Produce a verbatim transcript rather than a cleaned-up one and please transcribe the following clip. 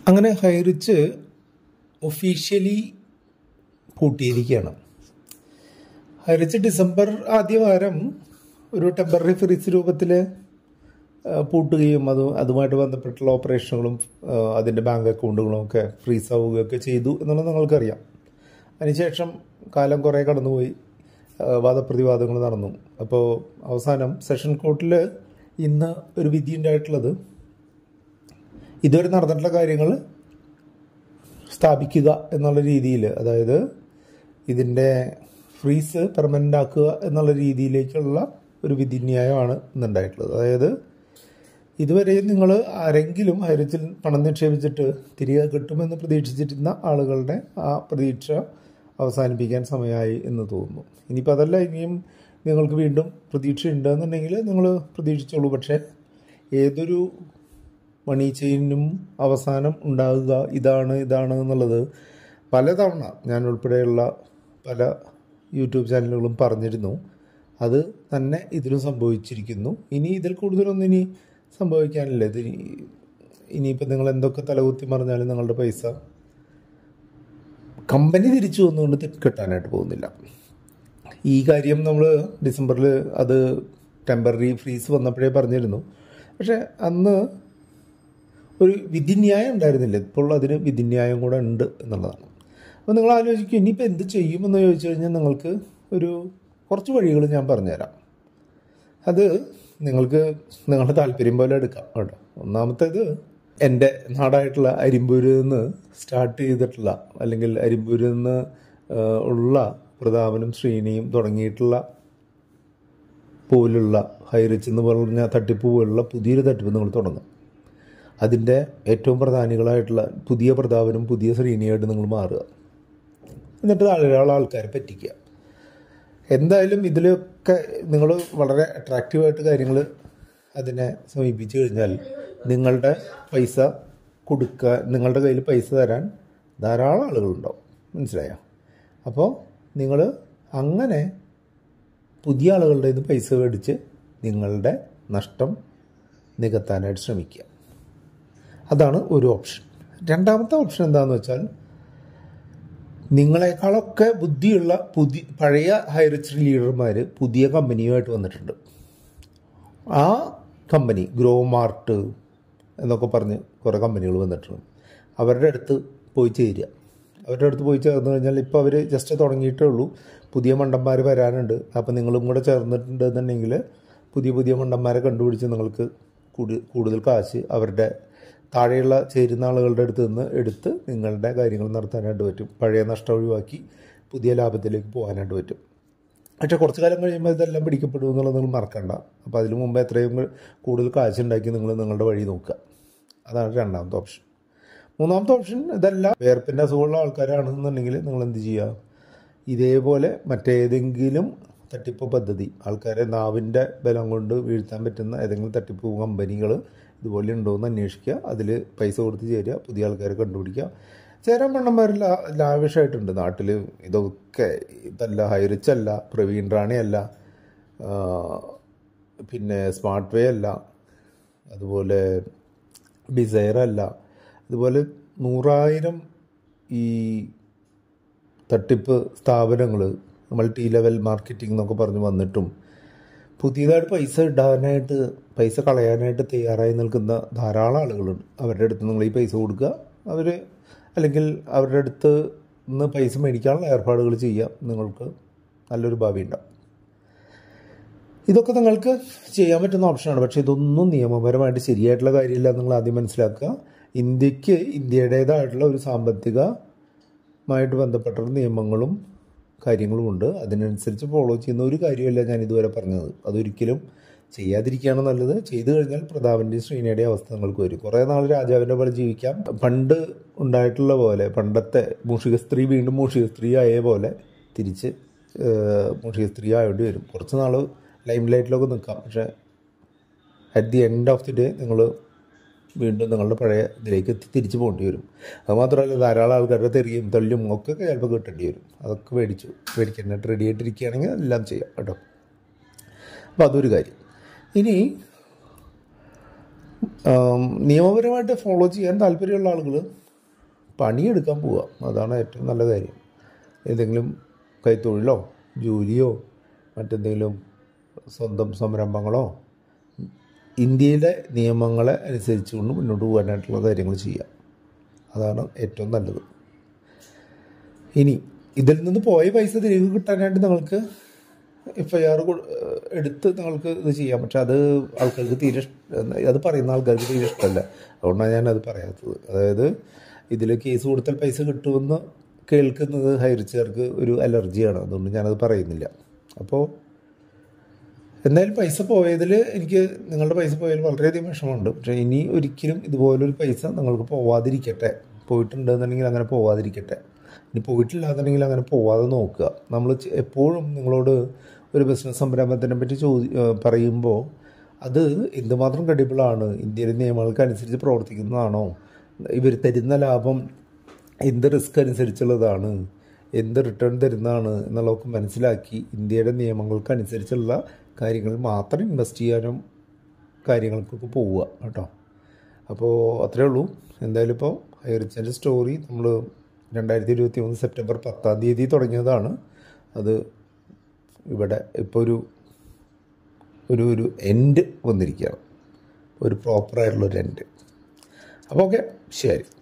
അങ്ങനെ ഹൈറിച്ച് ഒഫീഷ്യലി പൂട്ടിയിരിക്കുകയാണ്. ഹൈറിച്ച് ഡിസംബർ ആദ്യ വാരം ഒരു ടെമ്പററി ഫ്രീസ് രൂപത്തിൽ പൂട്ടുകയും അത് അതുമായിട്ട് ബന്ധപ്പെട്ടുള്ള ഓപ്പറേഷനുകളും അതിൻ്റെ ബാങ്ക് അക്കൗണ്ടുകളും ഒക്കെ ഫ്രീസ് ആവുകയൊക്കെ ചെയ്തു എന്നുള്ളത് നിങ്ങൾക്കറിയാം. അതിനുശേഷം കാലം കുറേ കടന്നുപോയി, വാദപ്രതിവാദങ്ങൾ നടന്നു. അപ്പോൾ അവസാനം സെഷൻ കോർട്ടിൽ ഇന്ന് ഒരു വിധി ഉണ്ടായിട്ടുള്ളത് ഇതുവരെ നടന്നിട്ടുള്ള കാര്യങ്ങൾ സ്ഥാപിക്കുക എന്നുള്ള രീതിയിൽ, അതായത് ഇതിൻ്റെ ഫ്രീസ് പെർമനൻ്റ് ആക്കുക എന്നുള്ള രീതിയിലേക്കുള്ള ഒരു വിധിന്യായമാണ് ഇന്നുണ്ടായിട്ടുള്ളത്. അതായത് ഇതുവരെ നിങ്ങൾ ആരെങ്കിലും ഹൈറിച്ചിൽ പണം നിക്ഷേപിച്ചിട്ട് തിരികെ കിട്ടുമെന്ന് പ്രതീക്ഷിച്ചിരുന്ന ആളുകളുടെ ആ പ്രതീക്ഷ അവസാനിപ്പിക്കാൻ സമയമായി എന്ന് തോന്നുന്നു. ഇനിയിപ്പോൾ അതല്ല, ഇനിയും നിങ്ങൾക്ക് വീണ്ടും പ്രതീക്ഷ ഉണ്ടെന്നുണ്ടെങ്കിൽ നിങ്ങൾ പ്രതീക്ഷിച്ചോളൂ. പക്ഷേ ഏതൊരു മണി ചെയിനും അവസാനം ഉണ്ടാകുക ഇതാണ് ഇതാണ് എന്നുള്ളത് പലതവണ ഞാൻ ഉൾപ്പെടെയുള്ള പല യൂട്യൂബ് ചാനലുകളും പറഞ്ഞിരുന്നു. അത് തന്നെ ഇതിലും സംഭവിച്ചിരിക്കുന്നു. ഇനി ഇതിൽ കൂടുതലൊന്നും ഇനി സംഭവിക്കാനില്ല. ഇത് ഇനിയിപ്പോൾ നിങ്ങൾ എന്തൊക്കെ തലകുത്തി മറിഞ്ഞാലും നിങ്ങളുടെ പൈസ കമ്പനി തിരിച്ചു വന്നുകൊണ്ട് കിട്ടാനായിട്ട് പോകുന്നില്ല. ഈ കാര്യം നമ്മൾ ഡിസംബറിൽ അത് ടെമ്പററി ഫ്രീസ് വന്നപ്പോഴേ പറഞ്ഞിരുന്നു. പക്ഷേ അന്ന് ഒരു വിധിന്യായം ഉണ്ടായിരുന്നില്ല. ഇപ്പോൾ അതിന് വിധിന്യായം കൂടെ ഉണ്ട് എന്നുള്ളതാണ്. അപ്പോൾ നിങ്ങൾ ആലോചിക്കും ഇനിയിപ്പോൾ എന്ത് ചെയ്യുമെന്ന് ചോദിച്ചു കഴിഞ്ഞാൽ നിങ്ങൾക്ക് ഒരു കുറച്ച് വഴികൾ ഞാൻ പറഞ്ഞുതരാം. അത് നിങ്ങൾക്ക് നിങ്ങളുടെ താല്പര്യം പോലെ എടുക്കാം കേട്ടോ. ഒന്നാമത്തേത്, എൻ്റെ നാടായിട്ടുള്ള അരിമ്പൂരിൽ നിന്ന് സ്റ്റാർട്ട് ചെയ്തിട്ടുള്ള അല്ലെങ്കിൽ അരിമ്പൂരിൽ നിന്ന് ഉള്ള പ്രതാപനും ശ്രീനിയും തുടങ്ങിയിട്ടുള്ള പോലുള്ള ഹൈറിച്ച് എന്ന് പറഞ്ഞ തട്ടിപ്പ് പോലുള്ള പുതിയൊരു തട്ടിപ്പ് നിങ്ങൾ തുടങ്ങും. അതിൻ്റെ ഏറ്റവും പ്രധാനികളായിട്ടുള്ള പുതിയ പ്രതാപനും പുതിയ ശ്രീനിയായിട്ട് നിങ്ങൾ മാറുക. എന്നിട്ട് ധാരാളം ആൾക്കാരെ പറ്റിക്കുക. എന്തായാലും ഇതിലൊക്കെ നിങ്ങൾ വളരെ അട്രാക്റ്റീവായിട്ട് കാര്യങ്ങൾ അതിനെ സമീപിച്ചു കഴിഞ്ഞാൽ നിങ്ങളുടെ പൈസ കൊടുക്കുക, നിങ്ങളുടെ കയ്യിൽ പൈസ തരാൻ ധാരാളം ആളുകളുണ്ടാവും. മനസ്സിലായോ? അപ്പോൾ നിങ്ങൾ അങ്ങനെ പുതിയ ആളുകളുടെ ഇത് പൈസ മേടിച്ച് നിങ്ങളുടെ നഷ്ടം നികത്താനായിട്ട് ശ്രമിക്കുക. അതാണ് ഒരു ഓപ്ഷൻ. രണ്ടാമത്തെ ഓപ്ഷൻ എന്താണെന്ന് വെച്ചാൽ, നിങ്ങളെക്കാളൊക്കെ ബുദ്ധിയുള്ള പുതിയ പഴയ ഹൈറിച്ച് ലീഡർമാർ പുതിയ കമ്പനിയുമായിട്ട് വന്നിട്ടുണ്ട്. ആ കമ്പനി ഗ്രോ മാർട്ട് എന്നൊക്കെ പറഞ്ഞ് കുറേ കമ്പനികൾ വന്നിട്ടുണ്ട്. അവരുടെ അടുത്ത് പോയി ചേരുക. അവരുടെ അടുത്ത് പോയി ചേർന്ന് കഴിഞ്ഞാൽ ഇപ്പോൾ അവർ ജസ്റ്റ് തുടങ്ങിയിട്ടേ ഉള്ളൂ, പുതിയ മണ്ടന്മാർ വരാനുണ്ട്. അപ്പോൾ നിങ്ങളും കൂടെ ചേർന്നിട്ടുണ്ടെന്നുണ്ടെങ്കിൽ പുതിയ പുതിയ മണ്ടന്മാരെ കണ്ടുപിടിച്ച് നിങ്ങൾക്ക് കൂടുതൽ കാശ് അവരുടെ താഴെയുള്ള ചേരുന്ന ആളുകളുടെ അടുത്ത് നിന്ന് എടുത്ത് നിങ്ങളുടെ കാര്യങ്ങൾ നടത്താനായിട്ട് പറ്റും. പഴയ നഷ്ടം ഒഴിവാക്കി പുതിയ ലാഭത്തിലേക്ക് പോകാനായിട്ട് പറ്റും. പക്ഷേ കുറച്ച് കാലം കഴിയുമ്പോൾ ഇതെല്ലാം പിടിക്കപ്പെടും എന്നുള്ളത് നിങ്ങൾ മറക്കണ്ട. അപ്പോൾ അതിന് മുമ്പ് എത്രയും കൂടുതൽ കാശുണ്ടാക്കി നിങ്ങൾ നിങ്ങളുടെ വഴി നോക്കുക. അതാണ് രണ്ടാമത്തെ ഓപ്ഷൻ. മൂന്നാമത്തെ ഓപ്ഷൻ, ഇതെല്ലാം വേർപ്പിൻ്റെ അസുഖമുള്ള ആൾക്കാരാണെന്നുണ്ടെങ്കിൽ നിങ്ങൾ എന്ത് ചെയ്യുക, ഇതേപോലെ മറ്റേതെങ്കിലും തട്ടിപ്പ് പദ്ധതി, ആൾക്കാരെ നാവിൻ്റെ ബലം കൊണ്ട് വീഴ്ത്താൻ പറ്റുന്ന ഏതെങ്കിലും തട്ടിപ്പ് കമ്പനികൾ ഇതുപോലെ ഉണ്ടോയെന്ന് അന്വേഷിക്കുക. അതിൽ പൈസ കൊടുത്ത് ചേരുക, പുതിയ ആൾക്കാരെ കണ്ടുപിടിക്കുക. ചേരാൻ പണ്ണന്മാർ ലാ ലാവിഷായിട്ടുണ്ട് നാട്ടിൽ. ഇതൊക്കെ ഇതല്ല ഹൈറിച്ചല്ല, പ്രവീൺ റാണിയല്ല, പിന്നെ സ്മാർട്ട് വേ അല്ല, അതുപോലെ ഡിസൈറല്ല, അതുപോലെ നൂറായിരം ഈ തട്ടിപ്പ് സ്ഥാപനങ്ങൾ മൾട്ടി ലെവൽ മാർക്കറ്റിംഗ് എന്നൊക്കെ പറഞ്ഞ് വന്നിട്ടും പുതിയതായിട്ട് പൈസ ഇടാനായിട്ട് പൈസ കളയാനായിട്ട് തയ്യാറായി നിൽക്കുന്ന ധാരാളം ആളുകളുണ്ട്. അവരുടെ അടുത്ത് നിങ്ങൾ ഈ പൈസ കൊടുക്കുക, അവർ അല്ലെങ്കിൽ അവരുടെ അടുത്ത് നിന്ന് പൈസ മേടിക്കാനുള്ള ഏർപ്പാടുകൾ ചെയ്യാം. നിങ്ങൾക്ക് നല്ലൊരു ഭാവി ഉണ്ടാവും. ഇതൊക്കെ നിങ്ങൾക്ക് ചെയ്യാൻ പറ്റുന്ന ഓപ്ഷനാണ്. പക്ഷേ ഇതൊന്നും നിയമപരമായിട്ട് ശരിയായിട്ടുള്ള കാര്യമില്ല. നിങ്ങൾ ആദ്യം മനസ്സിലാക്കുക, ഇന്ത്യക്ക് ഇന്ത്യയുടേതായിട്ടുള്ള ഒരു സാമ്പത്തികമായിട്ട് ബന്ധപ്പെട്ട നിയമങ്ങളും കാര്യങ്ങളുമുണ്ട്. അതിനനുസരിച്ച് ഫോളോ ചെയ്യുന്ന ഒരു കാര്യമല്ല ഞാൻ ഇതുവരെ പറഞ്ഞത്. അതൊരിക്കലും ചെയ്യാതിരിക്കുകയാണ് നല്ലത്. ചെയ്തു കഴിഞ്ഞാൽ പ്രതാപൻ്റെയും ശ്രീനിയുടെയും അവസ്ഥ നിങ്ങൾക്ക് വരും. കുറേ നാൾ രാജാവിൻ്റെ പോലെ ജീവിക്കാം. പണ്ട് ഉണ്ടായിട്ടുള്ള പോലെ, പണ്ടത്തെ മൂഷിക സ്ത്രീ വീണ്ടും മൂഷിക സ്ത്രീ ആയ പോലെ തിരിച്ച് മൂഷിക സ്ത്രീ ആവേണ്ടി വരും. കുറച്ച് നാൾ ലൈം ലൈറ്റിലൊക്കെ നിൽക്കാം. പക്ഷേ at the end of the day നിങ്ങൾ വീണ്ടും നിങ്ങളുടെ പഴയ ഇതിലേക്ക് തിരിച്ചു പോകേണ്ടി വരും. അതുമാത്രമല്ല, ധാരാളം ആൾക്കാരുടെ തെറിയും തള്ളിയും ഒക്കെ ചിലപ്പോൾ കിട്ടേണ്ടി വരും. അതൊക്കെ മേടിച്ചു മേടിക്കാനായിട്ട് റെഡി ആയിട്ടിരിക്കുകയാണെങ്കിൽ എല്ലാം ചെയ്യാം കേട്ടോ. അപ്പോൾ അതൊരു കാര്യം. ഇനി നിയമപരമായിട്ട് ഫോളോ ചെയ്യാൻ താല്പര്യമുള്ള ആളുകൾ പണിയെടുക്കാൻ പോവുക, അതാണ് ഏറ്റവും നല്ല കാര്യം. ഏതെങ്കിലും കൈത്തൊഴിലോ ജോലിയോ മറ്റെന്തെങ്കിലും സ്വന്തം സംരംഭങ്ങളോ ഇന്ത്യയിലെ നിയമങ്ങളെ അനുസരിച്ചുകൊണ്ട് മുന്നോട്ട് പോകാനായിട്ടുള്ള കാര്യങ്ങൾ ചെയ്യുക, അതാണ് ഏറ്റവും നല്ലത്. ഇനി ഇതിൽ നിന്ന് പോയ പൈസ തിരികെ കിട്ടാനായിട്ട് നിങ്ങൾക്ക് എഫ് ഐ ആർ എടുത്ത് നിങ്ങൾക്ക് ഇത് ചെയ്യാം. പക്ഷെ അത് ആൾക്കാർക്ക് തീരെ അത് പറയുന്ന ആൾക്കാർക്ക് തീരെ ഇഷ്ടമല്ല. അതുകൊണ്ടാണ് ഞാനത് പറയാത്തത്. അതായത് ഇതിൽ കേസ് കൊടുത്താൽ പൈസ കിട്ടുമെന്ന് കേൾക്കുന്നത് ഹൈറിച്ചുകാർക്ക് ഒരു അലർജിയാണ്. അതുകൊണ്ട് ഞാനത് പറയുന്നില്ല. അപ്പോൾ എന്തായാലും പൈസ പോയതിൽ എനിക്ക് നിങ്ങളുടെ പൈസ പോയതിൽ വളരെയധികം വിഷമമുണ്ട്. പക്ഷേ ഇനി ഒരിക്കലും ഇതുപോലൊരു പൈസ നിങ്ങൾക്ക് പോവാതിരിക്കട്ടെ. പോയിട്ടുണ്ടെന്നുണ്ടെങ്കിൽ അങ്ങനെ പോവാതിരിക്കട്ടെ. ഇനി പോയിട്ടില്ലാന്നുണ്ടെങ്കിൽ അങ്ങനെ പോവാതെ നോക്കുക. നമ്മൾ എപ്പോഴും നിങ്ങളോട് ഒരു ബിസിനസ് സംരംഭത്തിനെ പറ്റി ചോദി പറയുമ്പോൾ അത് എന്തുമാത്രം ക്രെഡിബിളാണ്, ഇന്ത്യയിലെ നിയമങ്ങൾക്ക് അനുസരിച്ച് പ്രവർത്തിക്കുന്നതാണോ, ഇവർ തരുന്ന ലാഭം എന്ത് റിസ്ക് അനുസരിച്ചുള്ളതാണ്, എന്ത് റിട്ടേൺ തരുന്നതാണ് എന്നുള്ളതൊക്കെ മനസ്സിലാക്കി ഇന്ത്യയുടെ നിയമങ്ങൾക്കനുസരിച്ചുള്ള കാര്യങ്ങൾ മാത്രം ഇൻവെസ്റ്റ് ചെയ്യാനും കാര്യങ്ങൾക്കൊക്കെ പോവുക കേട്ടോ. അപ്പോൾ അത്രയേ ഉള്ളൂ. എന്തായാലും ഇപ്പോൾ ഹൈറിച്ചിൻ്റെ സ്റ്റോറി നമ്മൾ രണ്ടായിരത്തി ഇരുപത്തി മൂന്ന് സെപ്റ്റംബർ പത്താം തീയതി തുടങ്ങിയതാണ്. അത് ഇവിടെ ഇപ്പോൾ ഒരു ഒരു ഒരു എൻഡ് വന്നിരിക്കുകയാണ്, ഒരു പ്രോപ്പറായിട്ടുള്ളൊരു എൻഡ്. അപ്പോൾ ഓക്കെ, ശരി.